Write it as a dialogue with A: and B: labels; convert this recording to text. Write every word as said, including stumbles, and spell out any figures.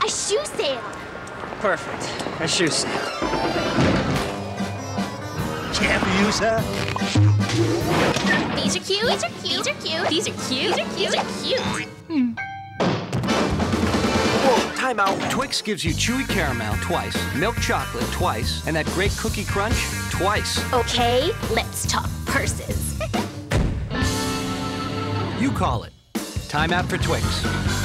A: A shoe sale.
B: Perfect. A shoe sale.
C: Can't be used, huh?
A: These are cute. These are cute. These are cute. These are cute. These are cute. These are cute.
B: Hmm.
C: Whoa, time out.
D: Twix gives you chewy caramel twice, milk chocolate twice, and that great cookie crunch twice.
A: Okay, let's talk purses.
D: You call it. Time out for Twix.